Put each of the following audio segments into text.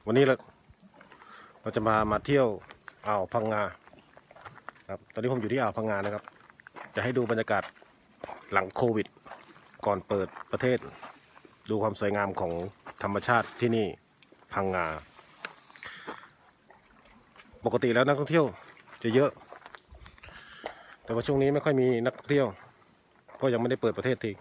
วันนี้เราจะมาเที่ยวอ่าวพังงาครับตอนนี้ผมอยู่ที่อ่าวพังงานะครับจะให้ดูบรรยากาศหลังโควิดก่อนเปิดประเทศดูความสวยงามของธรรมชาติที่นี่พังงาปกติแล้วนักท่องเที่ยวจะเยอะแต่ว่าช่วงนี้ไม่ค่อยมีนักท่องเที่ยวเพราะยังไม่ได้เปิดประเทศที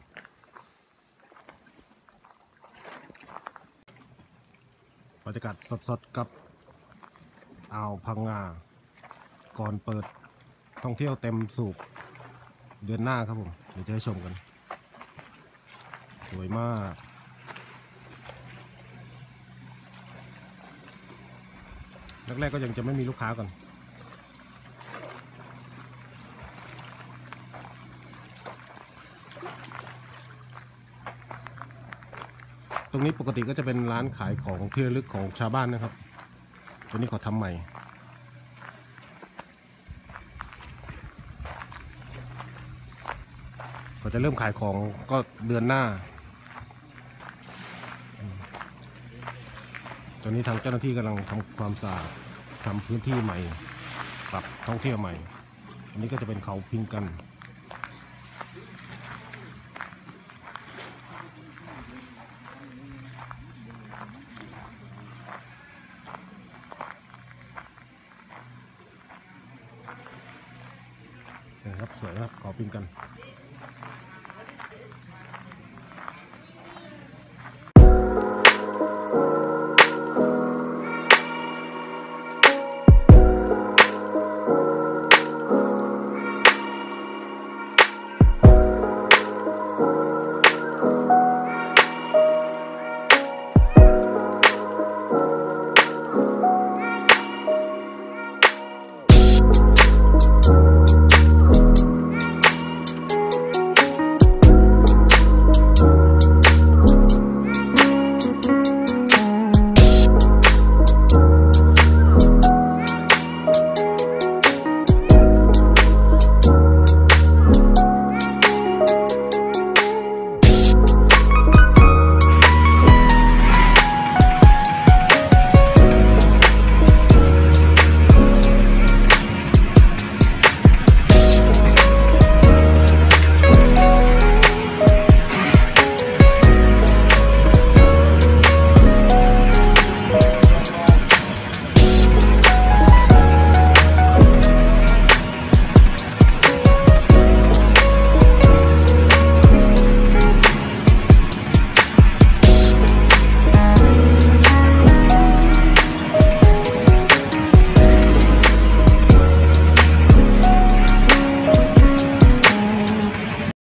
บรรยากาศสดๆกับอ่าวพังงาก่อนเปิดท่องเที่ยวเต็มสูบเดือนหน้าครับผมเดี๋ยวจะให้ชมกันสวยมากแรกๆก็ยังจะไม่มีลูกค้าก่อนตรงนี้ปกติก็จะเป็นร้านขายของที่ระลึกของชาวบ้านนะครับตัวนี้เขาทำใหม่ก็จะเริ่มขายของก็เดือนหน้าตอนนี้ทางเจ้าหน้าที่กำลังทำความสะอาดทำพื้นที่ใหม่ปรับท่องเที่ยวใหม่อันนี้ก็จะเป็นเขาพิงกันนะครับสวยครับเขาพิงกัน